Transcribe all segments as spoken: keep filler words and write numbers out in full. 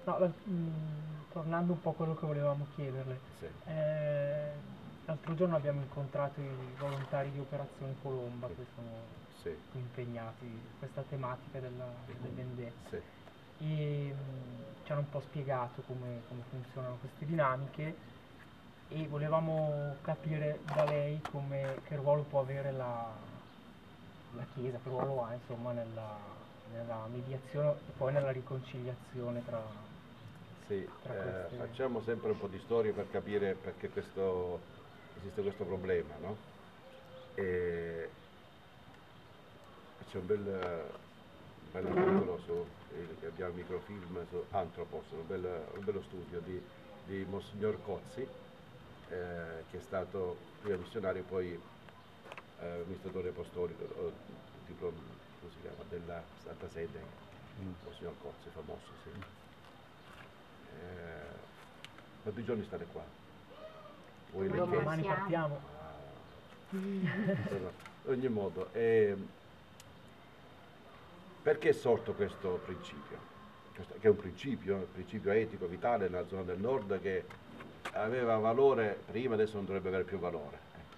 No, la- mh, tornando un po' a quello che volevamo chiederle, Sì. eh, l'altro giorno abbiamo incontrato i volontari di Operazione Colomba Mm. che sono Sì. impegnati in questa tematica della, delle vendette Sì. e mh, ci hanno un po' spiegato come, come funzionano queste dinamiche e volevamo capire da lei come, che ruolo può avere la, la Chiesa, che ruolo ha insomma nella, nella mediazione e poi nella riconciliazione tra, Sì, tra eh, queste... facciamo sempre un po' di storia per capire perché questo, esiste questo problema, no? E c'è un bel, bel articolo su, eh, abbiamo il microfilm su Anthropos, un, bel- un bello studio di, di Monsignor Cozzi, eh, che è stato prima missionario e poi eh, amministratore apostolico, o tipo, come si chiama, della Santa Sede, Monsignor Cozzi, famoso, sì. Eh, quanti giorni state qua? Voi le Domani chiese? Domani partiamo. partiamo. Ah, no, ad ogni modo, eh, perché è sorto questo principio? Questo- che è un principio, un principio etico, vitale nella zona del nord che aveva valore prima, adesso non dovrebbe avere più valore. Ecco.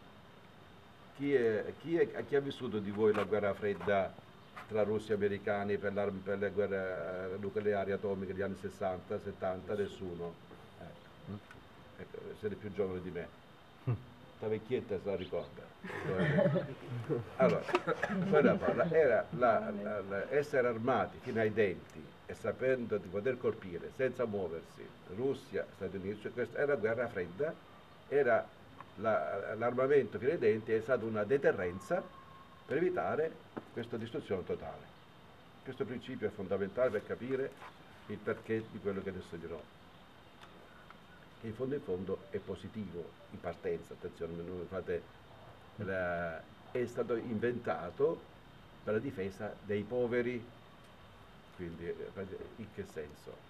Chi, è- chi è- chi ha vissuto di voi la guerra fredda tra russi e americani per, l'arm- per le guerre eh, nucleari atomiche degli anni sessanta, settanta? Nessuno. Ecco. Ecco, siete più giovani di me. La vecchietta se la ricorda. Allora, poi la palla era la- la- la- essere armati fino ai denti e sapendo di poter colpire senza muoversi Russia, Stati Uniti, cioè questa era guerra fredda, era la- l'armamento fino ai denti è stata una deterrenza per evitare questa distruzione totale. Questo principio è fondamentale per capire il perché di quello che adesso dirò. Che in fondo in fondo è positivo in partenza, attenzione, non fate, la- è stato inventato per la difesa dei poveri, quindi eh, in che senso?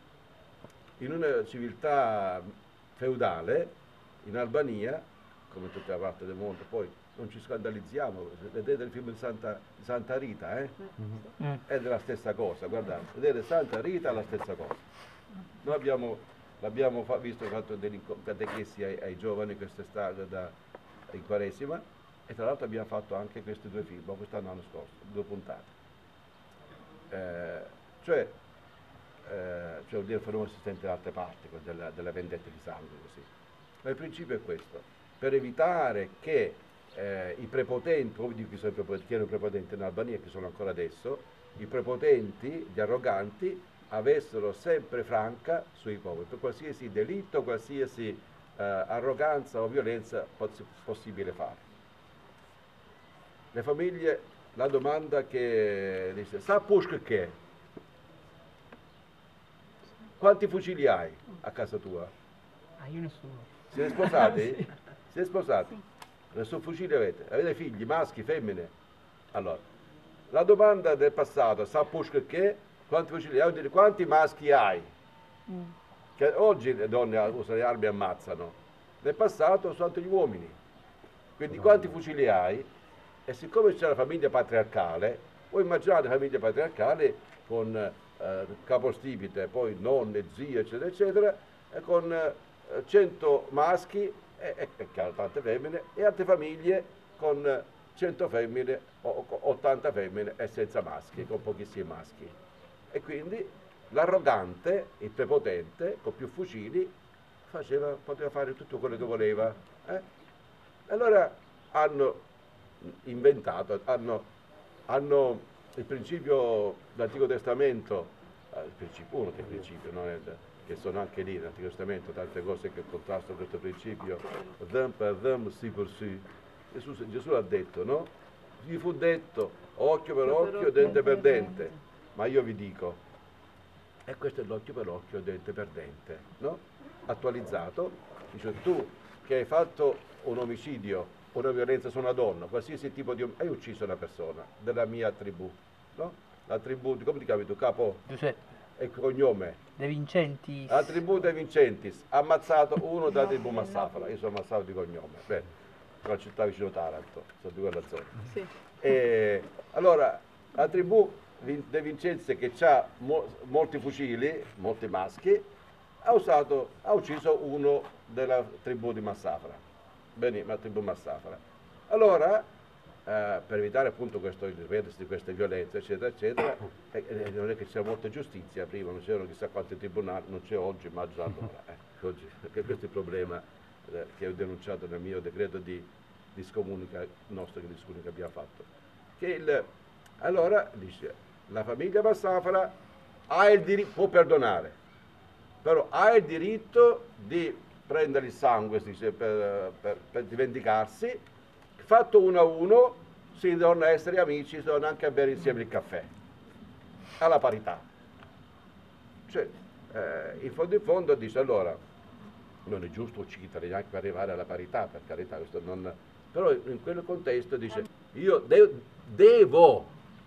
In una civiltà feudale, in Albania, come in tutta la parte del mondo, poi non ci scandalizziamo, vedete il film di Santa, di Santa Rita, eh? Mm. È della stessa cosa, guardate, vedete Santa Rita è la stessa cosa. Noi abbiamo, l'abbiamo fa- visto, fatto delle inco- catechesi ai, ai giovani quest'estate da, in Quaresima e tra l'altro abbiamo fatto anche questi due film, quest'anno l'anno scorso, due puntate. Eh, cioè, eh, cioè vuol dire il fenomeno esistente da altre parti, quello della, della vendetta di sangue così. Ma il principio è questo, per evitare che eh, i prepotenti, come dico chi sono i prepotenti, chi erano i prepotenti in Albania e chi sono ancora adesso, i prepotenti, gli arroganti, avessero sempre franca sui poveri, per qualsiasi delitto, qualsiasi eh, arroganza o violenza poss- possibile fare. Le famiglie, la domanda che dice, sa Pushk che? Quanti fucili hai a casa tua? Ah, io nessuno. Siete sposati? Sì. Siete sposati? Nessun fucile avete? Avete figli, maschi, femmine? Allora, la domanda del passato, sa Pushk che? Quanti fucili hai? Dire, quanti maschi hai? Che oggi le donne usano le armi e ammazzano. Nel passato sono altri gli uomini. Quindi quanti fucili hai? E siccome c'è la famiglia patriarcale, voi immaginate la famiglia patriarcale con eh, capostipite, poi nonne, zie, eccetera, eccetera, e con eh, cento maschi e, e, e chiaro, tante femmine, e altre famiglie con eh, cento femmine o o ottanta femmine e senza maschi, con pochissimi maschi. E quindi l'arrogante, il prepotente, con più fucili, faceva, poteva fare tutto quello che voleva. eh? Allora hanno inventato, hanno, hanno il principio dell'Antico Testamento, eh, il principio, uno dei principi, no? Nel- che sono anche lì nell'Antico Testamento, tante cose che contrastano questo principio, them per them, si per si. Gesù, Gesù l'ha detto, no? Gli fu detto occhio per occhio, dente per dente, ma io vi dico, e questo è l'occhio per occhio, dente per dente, no? Attualizzato, dice tu che hai fatto un omicidio, una violenza su una donna, qualsiasi tipo di om- hai ucciso una persona della mia tribù, no? La tribù, come ti chiami tu, capo Giuseppe. e cognome? De Vincentis. La tribù dei Vincentis, ha ammazzato uno della tribù Massafra, io sono Massafra di cognome, bene, una città vicino Taranto, sono di quella zona. Sì. E allora la tribù Vin- De Vincenzi, che ha mo- molti fucili, molti maschi, ha, usato, ha ucciso uno della tribù di Massafra, Beni, la tribù Massafra. Allora, eh, per evitare appunto questo il ripetersi di queste violenze, eccetera, eccetera, eh, eh, non è che c'era molta giustizia prima, non c'erano chissà quanti tribunali, non c'è oggi, immagino allora. Eh, oggi, perché questo è il problema eh, che ho denunciato nel mio decreto di, di scomunica nostro, che di scomunica abbiamo fatto. Che il, allora dice, la famiglia Massafra ha il diritto, può perdonare, però ha il diritto di prendere il sangue, si dice, per, per, per vendicarsi, fatto uno a uno, si devono essere amici, si devono anche bere insieme il caffè, alla parità. Cioè, eh, in fondo in fondo dice, allora, non è giusto uccidere neanche per arrivare alla parità, per carità, questo non, però in quel contesto dice, io de- devo,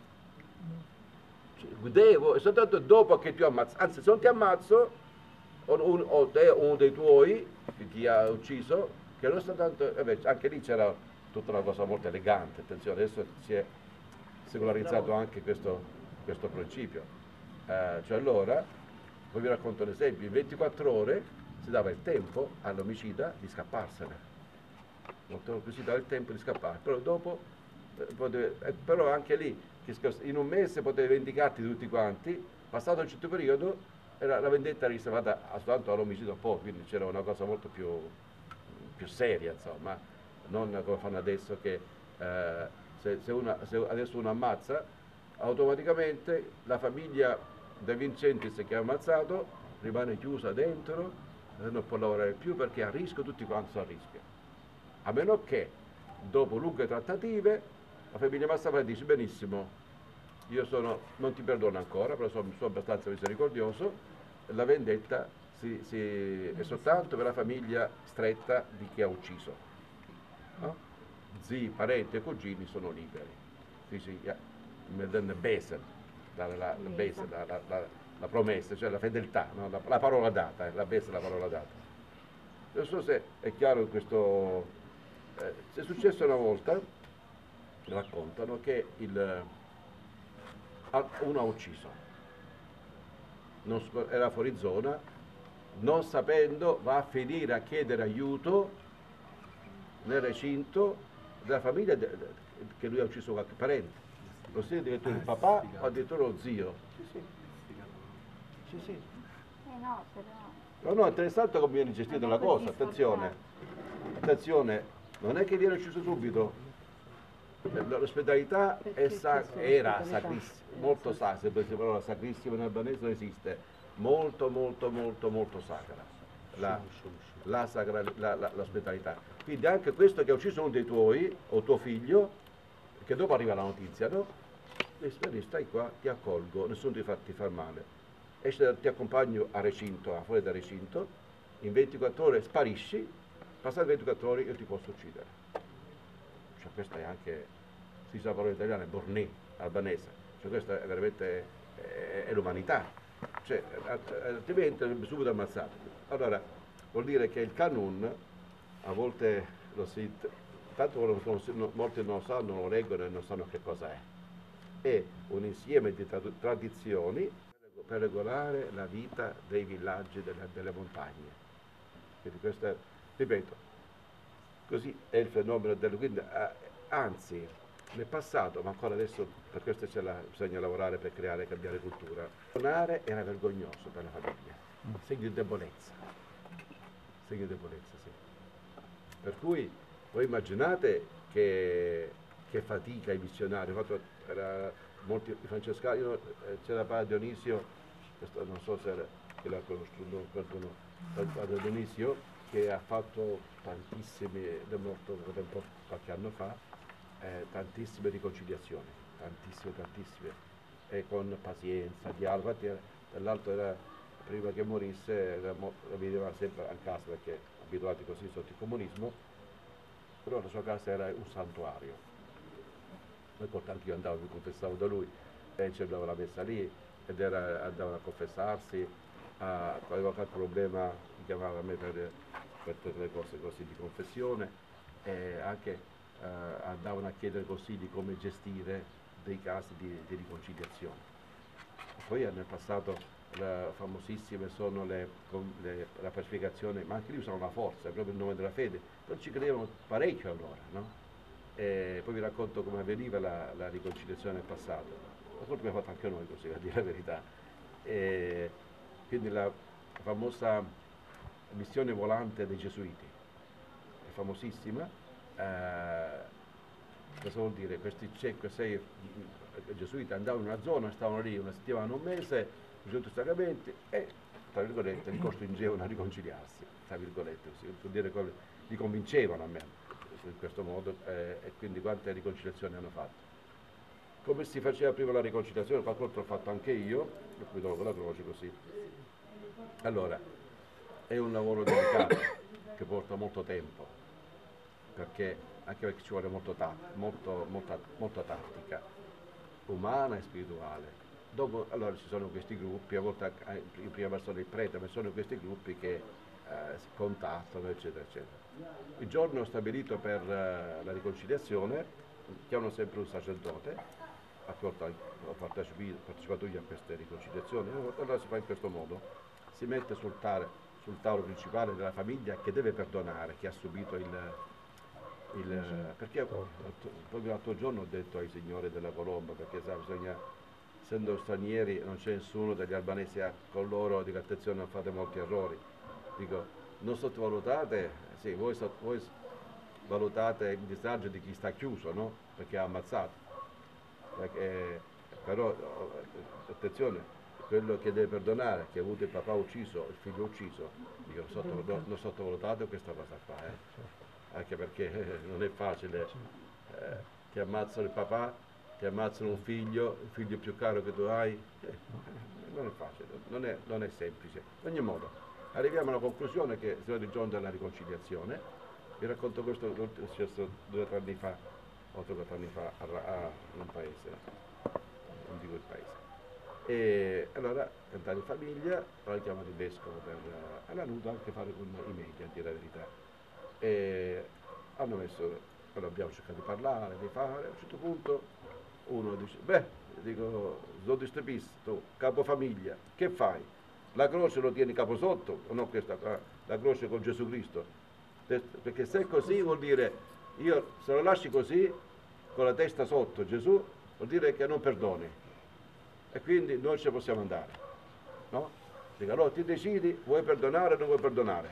devo, e soltanto dopo che ti ho ammazzato, anzi se non ti ammazzo, o, un, o te, uno dei tuoi, che ti ha ucciso, che non soltanto, vabbè, anche lì c'era tutta una cosa molto elegante, attenzione, adesso si è secolarizzato anche questo, questo principio. Eh, cioè allora, poi vi racconto un esempio, in ventiquattro ore si dava il tempo all'omicida di scapparsene, molto più si dava il tempo di scappare, però dopo, eh, poteva, eh, però anche lì, in un mese potevi vendicarti di tutti quanti, passato un certo periodo, era, la vendetta era riservata soltanto all'omicidio poi, quindi c'era una cosa molto più, più seria, insomma, non come fanno adesso che eh, se, se, una, se adesso uno ammazza, automaticamente la famiglia De Vincentis che ha ammazzato rimane chiusa dentro, eh, non può lavorare più perché a rischio, tutti quanti sono a rischio. A meno che dopo lunghe trattative la famiglia Massafra dice benissimo, io sono, non ti perdono ancora, però sono, sono abbastanza misericordioso, la vendetta si, si, è soltanto per la famiglia stretta di chi ha ucciso. No? Zii, parenti e cugini sono liberi. Dice, ja, den Besen, la, la, la, Besen, la, la, la, la promessa, cioè la fedeltà, no? la, la parola data, eh, la Besen è la parola data. Non so se è chiaro questo. Eh, è successo una volta, raccontano, che il, uno ha ucciso, non, era fuori zona, non sapendo va a finire a chiedere aiuto nel recinto della famiglia de, de, che lui ha ucciso qualche parente. Lo sia addirittura il papà o addirittura lo zio. Sì, sì. Sì, sì. Eh no, però... No, no, è interessante come viene gestita la cosa, attenzione, attenzione, non è che viene ucciso subito, l'ospitalità è sac- era sacrissima, molto sacra, se per la parola sacrissima in albanese non esiste, molto molto molto molto sacra, la, la sacra, la, la, l'ospitalità. Quindi anche questo che ha ucciso uno dei tuoi, o tuo figlio, che dopo arriva la notizia, no? E stai qua, ti accolgo, nessuno ti fa, ti fa male. Esce, ti accompagno a recinto, a fuori dal recinto, in ventiquattro ore sparisci, passate ventiquattro ore io ti posso uccidere. Cioè questa è anche, si sa la parola italiana, è borné, albanese, cioè questa è veramente, è, è l'umanità, cioè altrimenti sarebbe subito ammazzato. Allora, vuol dire che il Kanun, a volte lo si, tanto molti non lo sanno, non lo leggono e non sanno che cosa è, è un insieme di tradizioni per regolare la vita dei villaggi delle, delle montagne. Quindi questa, ripeto, così è il fenomeno del, quindi, anzi, nel passato, ma ancora adesso per questo c'è la, bisogna lavorare per creare e cambiare cultura. Donare era vergognoso per la famiglia, segno di debolezza, segno di debolezza, sì. Per cui voi immaginate che, che fatica i missionari, era, molti i francescani, io, eh, c'era padre Dionisio, questo, non so se era, che l'ha conosciuto qualcuno, il padre Dionisio, che ha fatto tantissime, è morto qualche anno fa, eh, tantissime riconciliazioni, tantissime, tantissime, e con pazienza, dialogo. Infatti dall'altro era, prima che morisse, era, la vedeva sempre a casa perché abituati così sotto il comunismo, però la sua casa era un santuario. Poi tanto io andavo, mi confessavo da lui, e c'era la messa lì, ed era, andavano a confessarsi, a, aveva qualche problema, mi chiamava a me per, per tutte le cose così di confessione, e anche eh, andavano a chiedere consigli come gestire dei casi di, di riconciliazione. Poi nel passato la, famosissime sono le, le, la pacificazione, ma anche lì usano la forza, è proprio il nome della fede, però ci credevano parecchio allora, no? E poi vi racconto come avveniva la, la riconciliazione nel passato, la cosa abbiamo fatto anche noi così, a dire la verità. E quindi la famosa missione volante dei Gesuiti, è famosissima. Eh, cosa vuol dire? Questi cinque sei Gesuiti andavano in una zona, stavano lì una settimana, un mese, ricevuto i sacramenti e, tra virgolette, li costringevano a riconciliarsi, tra virgolette, vuol dire che li convincevano almeno in questo modo, eh, e quindi quante riconciliazioni hanno fatto. Come si faceva prima la riconciliazione, qualcosa l'ho fatto anche io, mi trovo con la croce così. Allora, è un lavoro delicato che porta molto tempo, perché, anche perché ci vuole molto tatto, molto, molta, molta tattica, umana e spirituale. Dopo, allora ci sono questi gruppi, a volte in prima persona il prete, ma sono questi gruppi che eh, si contattano, eccetera, eccetera. Il giorno stabilito per eh, la riconciliazione chiamano sempre un sacerdote, a cui ho partecipato io a queste riconciliazioni, allora si fa in questo modo, si mette sul, tale, sul tavolo principale della famiglia che deve perdonare, che ha subito il... il perché proprio l'altro giorno ho detto ai signori della Colomba, perché sa, bisogna, essendo stranieri non c'è nessuno degli albanesi con loro, dico attenzione, non fate molti errori, dico non sottovalutate, sì, voi, so, voi valutate il disagio di chi sta chiuso, no? Perché ha ammazzato. Perché, però attenzione, quello che deve perdonare, che ha avuto il papà ucciso, il figlio ucciso, dico, sotto, no, non sottovalutate questa cosa qua, eh? Anche perché eh, non è facile, eh, ti ammazzano il papà, ti ammazzano un figlio, il figlio più caro che tu hai, eh, non è facile, non è, non è semplice. In ogni modo, arriviamo alla conclusione che siamo il giorno della riconciliazione. Vi racconto questo, è successo due o tre anni fa, o tre o quattro anni fa, a, a un paese, non dico il paese. E allora, cantare in famiglia, poi chiamano il vescovo per... Allora, hanno dovuto anche fare con i media, a dire la verità. E hanno messo, allora abbiamo cercato di parlare, di fare, a un certo punto uno dice, beh, dico, Zodistepisto, capofamiglia, che fai? La croce lo tieni capo sotto, o no questa qua, la croce con Gesù Cristo? Perché se è così vuol dire, io se lo lasci così, con la testa sotto Gesù, vuol dire che non perdoni. E quindi noi ce possiamo andare, no? Dico, allora ti decidi, vuoi perdonare o non vuoi perdonare?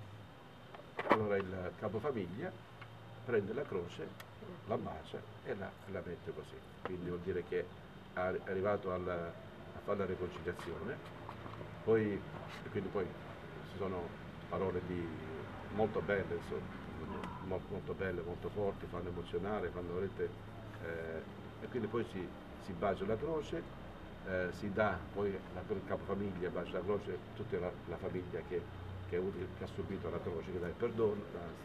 Allora il capofamiglia prende la croce, la bacia e la, la mette così. Quindi vuol dire che è arrivato al, a fare la riconciliazione. Poi, e quindi poi ci sono parole di, molto belle, insomma, molto, molto belle, molto forti, fanno emozionare, fanno vedete, eh, e quindi poi si, si bacia la croce, eh, si dà poi la, il capofamiglia bacia la croce, tutta la, la famiglia che, che, ha, che ha subito la croce, che dà il perdono,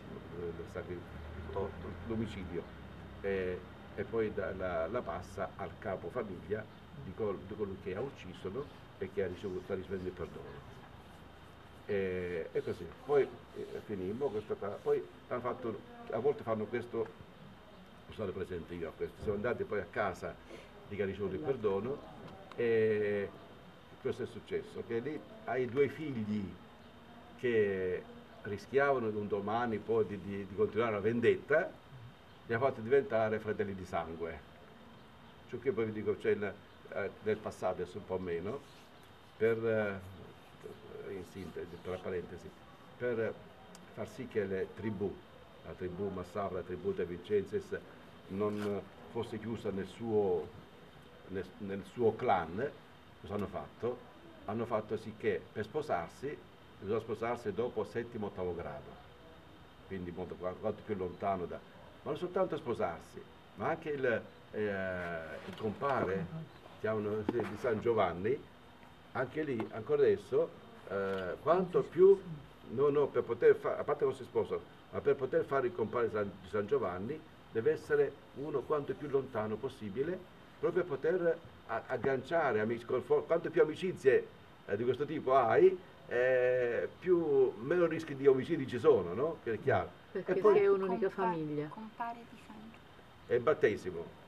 l'omicidio, e, e poi da, la, la passa al capofamiglia di, col, di colui che ha ucciso e che ha ricevuto, sta ricevendo il perdono. E, e così, poi eh, finimmo questo qua, poi hanno fatto, a volte fanno questo, sono stato presente io a questo, siamo andati poi a casa di chi ha ricevuto il perdono e questo è successo, che lì hai due figli che rischiavano un domani poi di, di, di continuare la vendetta, li ha fatti diventare fratelli di sangue, ciò che poi vi dico c'è eh, nel passato, adesso un po' meno, per... Eh, in sintesi, tra parentesi, per far sì che le tribù, la tribù Massafra, la tribù De Vincenzi, non fosse chiusa nel suo, nel, nel suo clan, cosa hanno fatto? Hanno fatto sì che per sposarsi, bisogna sposarsi dopo settimo, ottavo grado, quindi molto, quanto più lontano da... Ma non soltanto sposarsi, ma anche il, eh, il compare, chiamano di San Giovanni, anche lì, ancora adesso, Eh, quanto più, no, no, per poter fare, a parte che non si sposa, ma per poter fare il compare di San Giovanni deve essere uno quanto più lontano possibile, proprio per poter a, agganciare, amici, quanto più amicizie eh, di questo tipo hai, eh, più, meno rischi di omicidi ci sono, no? Che è chiaro. Perché e poi, sei un'unica famiglia. Compare di San Giovanni. È il battesimo.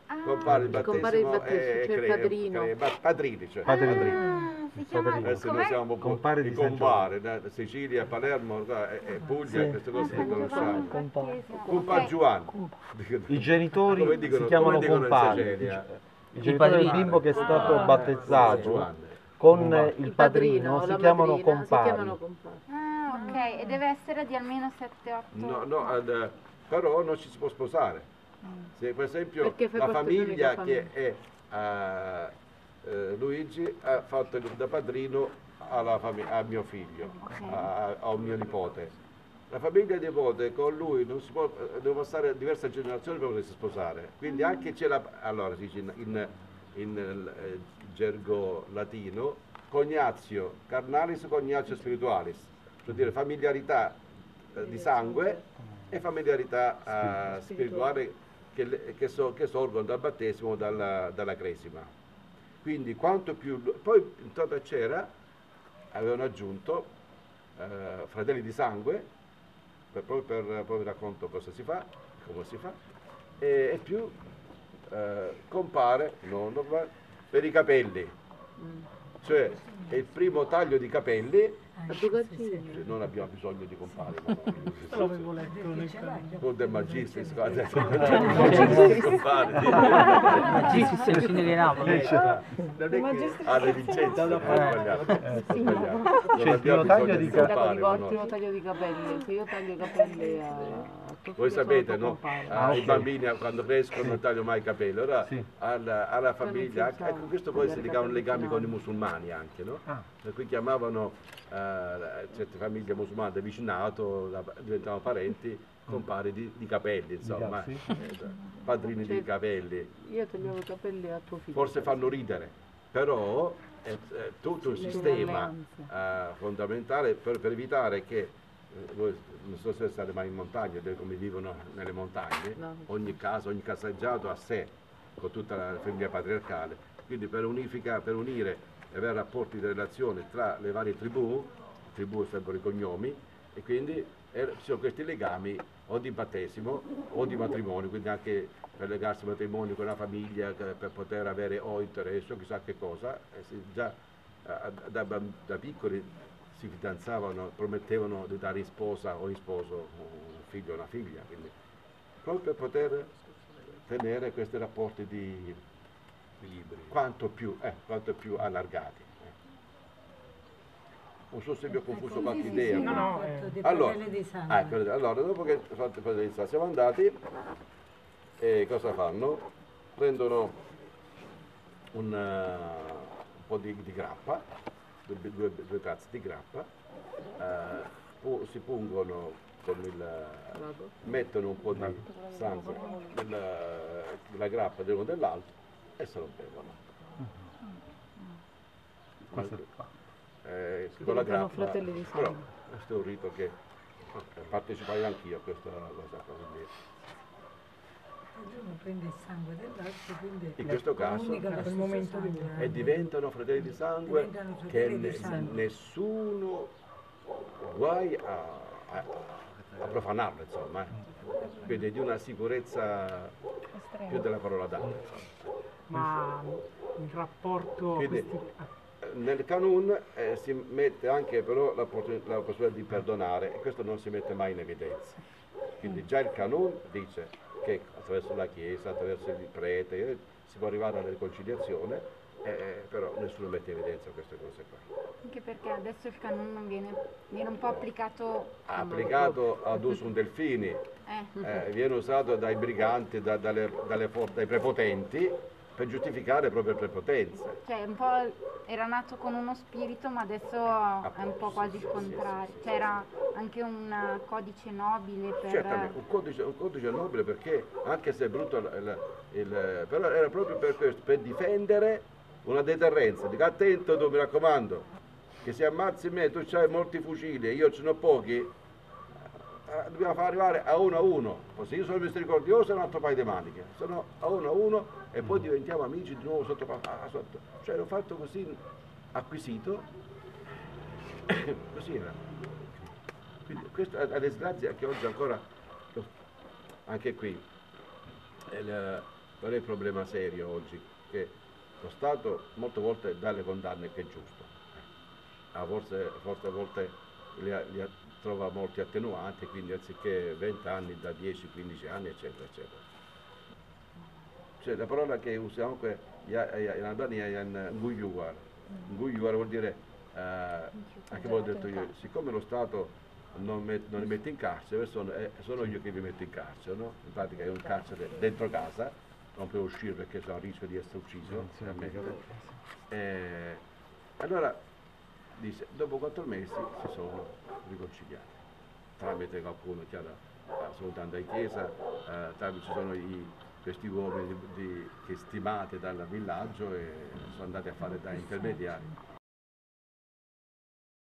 Ah, compare il il compare il battesimo battesimo, e cioè il cre- padrino. cre- ba- padrini, cioè Padrini. padrini. ah, si chiama Padrino. Adesso noi com'è? siamo un po' Compare i di San compare, da Sicilia, Palermo, da- e, e Puglia, Sì. queste Ah, cose le come fanno il conosciamo. Compare. battesimo? Compar Ok. Giovanni. I genitori Come si dicono- chiamano come dicono in compari. Sicilia? I genitori del padrini. bimbo che è stato Ah, battezzato Giovanni. con Compare. il padrino si la chiamano madrina, si compari. chiamano compari. Ah, ok, e deve essere di almeno sette otto. No, no, ad- però non ci si può sposare. Se per esempio Perché fai la parte di famiglia un'unica che è eh, eh, Luigi ha fatto da padrino alla fami- a mio figlio, a, a un mio nipote. La famiglia di nipote con lui non si può, eh, deve passare diverse generazioni per potersi sposare. Quindi anche c'è la, allora si dice in, in, in, eh, gergo latino, cognatio carnalis, cognatio spiritualis, cioè dire familiarità eh, di sangue e familiarità eh, spirituale che, le- che so- che sorgono dal battesimo o dalla, dalla cresima. Quindi quanto più... Poi intanto c'era, avevano aggiunto eh, fratelli di sangue, per, proprio per poi vi racconto cosa si fa, come si fa, e, e più eh, compare, no, no, ma- per i capelli, cioè è il primo taglio di capelli, A Bugazzini. cioè, non abbiamo bisogno di compare, no, no, L'avevo letto nel canale. con del magistris, guarda, compare, Magistris è vicino di Napoli. non è che ha le licenze, ho sbagliato, ho sbagliato. Non C'è il abbiamo primo taglio bisogno di di capelli. Dato compare, di ma ottimo no. taglio di capelli, se io taglio i capelli a, a tuo Voi figlio sapete, sono tuo no? compare. Ah, Ah, I ok. bambini quando crescono non tagliano mai i capelli, ora Sì. alla, alla famiglia, pensavo ecco questo poi si tagliare i legavano capelli legami con i finali. musulmani anche, no? Ah. Per cui chiamavano eh, certe famiglie musulmane da vicinato, da- diventavano parenti, compari di, di capelli, insomma, Sì. eh, padrini di Cioè, capelli. Io tagliavo i capelli a tuo figlio. Forse fanno ridere, però è, è tutto un Sì, le sistema alleanze. eh, fondamentale per, per evitare che, eh, voi non so se state mai in montagna, vedete come vivono nelle montagne, No. ogni casa, ogni caseggiato a sé, con tutta la famiglia patriarcale, quindi per, unifica, per unire e avere rapporti di relazione tra le varie tribù, tribù sarebbero i cognomi, e quindi eh, ci sono questi legami o di battesimo o di matrimonio, quindi anche per legarsi al matrimonio con una famiglia, che- per poter avere o interesse o chissà che cosa, eh, si- già eh, da, bam- da piccoli si fidanzavano, promettevano di dare in sposa o in sposo un figlio o una figlia, quindi proprio per poter tenere questi rapporti di quanto più, eh, quanto più allargati. eh. Non so se vi ho confuso qualche idea. No, no, eh. Di Allora, fratelli di ah, sangue. ecco, allora, dopo che fatto il di sangue, siamo andati, e cosa fanno? Prendono un, eh, un po' di, di grappa, due, due, due tazze di grappa, eh, pu- si pungono con il, mettono un po' di sangue nella, nella grappa dell'uno dell'altro e se lo bevono. Questo qua. Eh, con la Diventano grappa, fratelli di però sangue. questo è un rito che eh, partecipai anch'io a questa cosa qua, quindi Uno prende il sangue dell'altro, quindi in questo caso comunica lo quel stesso momento sangue. di- e diventano fratelli di sangue Diventano che fratelli di ne- sangue. nessuno guai a, a, a profanarlo, insomma, eh. Quindi di una sicurezza più della parola data, insomma. Ma il rapporto a Quindi, questi... ah, nel Canun eh, si mette anche però la, possi- la possibilità di perdonare e questo non si mette mai in evidenza. Quindi già il Canun dice che attraverso la Chiesa, attraverso il prete, eh, si può arrivare alla riconciliazione, eh, però nessuno mette in evidenza queste cose qua. Anche perché adesso il canon non viene, viene un po' applicato. Applicato ad usum delfini, Eh. eh, viene usato dai briganti, da- dalle, dalle for- dai prepotenti, per giustificare le proprie prepotenze. Cioè, un po' era nato con uno spirito, ma adesso è un po' quasi il contrario. C'era anche un eh, codice nobile per. Certamente, un codice, un codice nobile perché, anche se è brutto, il, il- il- però era proprio per questo, per difendere una deterrenza. Dica attento tu, mi raccomando, che se ammazzi me, tu hai molti fucili e io ce ne ho pochi, eh, dobbiamo far arrivare a uno a uno. Così io sono misericordioso e un altro paio di maniche, sono a uno a uno e poi diventiamo amici di nuovo sotto, ah, sotto. Cioè l'ho fatto così acquisito, così era. Quindi questa è la disgrazia che oggi ancora, anche qui, il- qual è il problema serio oggi? Che lo Stato molte volte dà le condanne che è giusto, eh. Ah, forse, forse a volte li, ha- li ha- trova molti attenuanti, quindi anziché venti anni da dieci quindici anni, eccetera, eccetera. Cioè, la parola che usiamo qui in Albania è nguyuar. Nguyuar vuol dire, eh, anche voi ho detto io, siccome lo Stato non, met- non li mette in carcere, sono, eh, sono io che vi metto in carcere, no? In pratica è un carcere dentro casa, non puoi uscire perché c'è un rischio di essere ucciso. Eh, allora, dice, dopo quattro mesi si sono riconciliati, tramite qualcuno che era, sono andati in chiesa, eh, tramite ci sono i, questi uomini di, di- che stimati dal villaggio e sono andati a fare da intermediari.